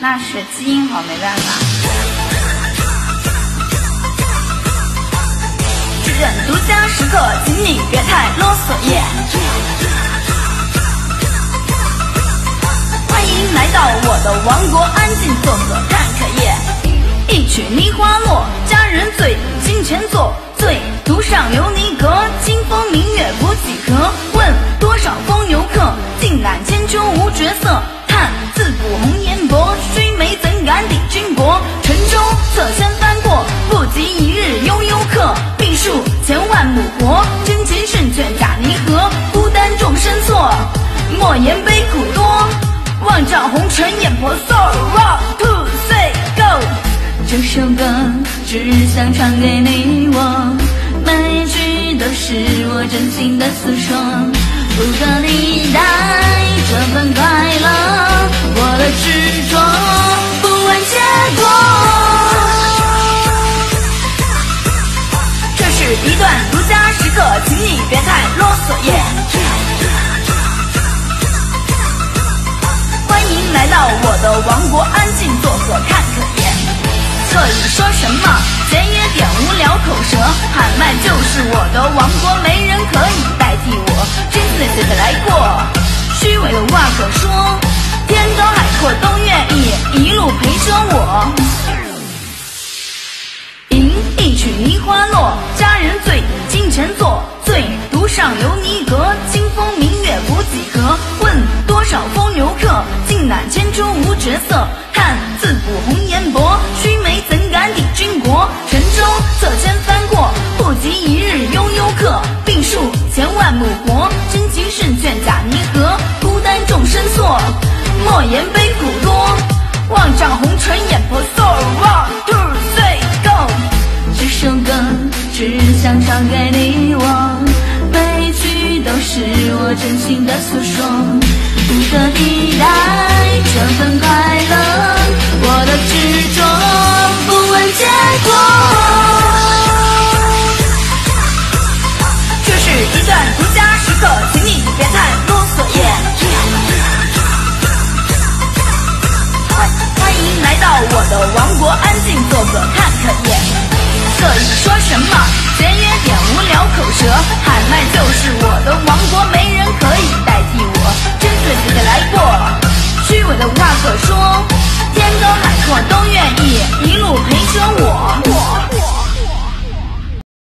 那是基因好，没办法。只认独家时刻，请你别太啰嗦耶。欢迎来到我的王国，安静坐坐看看耶。一曲梨花落，佳人醉，金钱坐，醉途上有你歌，清风明月不几何。问多少风流客，尽览千秋无绝色。看自古红颜薄，须眉怎敢抵君国。沉舟侧身翻过，不及一日悠悠客。病树千万亩活，真情胜券假泥河。孤单众生错，莫言悲苦多。望照红尘眼婆娑 ，One two three go。这首歌只想唱给你我，每句都是我真心的诉说。不可替代这份快乐，我的执着不问结果。这是一段独家时刻，请你别太啰嗦耶。欢迎来到我的王国，安静坐坐看看耶。可以说什么？节约点无聊口舌，喊麦就是我的王国，没人可以代替我。真碎碎的来过，虚伪的话可说，天高海阔都愿意一路陪着我。一曲梨花落，佳人醉，金钱坐，醉途上有你歌，清风明月不几何。问多少风流客，尽览千秋无绝色。看自古红颜薄，须眉怎敢抵君国。沉舟侧身翻过，不及一日悠悠客。病树千万亩活，真情胜券假泥河。孤单众生错，莫言悲苦多。望照红尘眼婆娑 ，One two three go。这首歌只想唱给你我，每句都是我真心的诉说。不可替代这份快乐，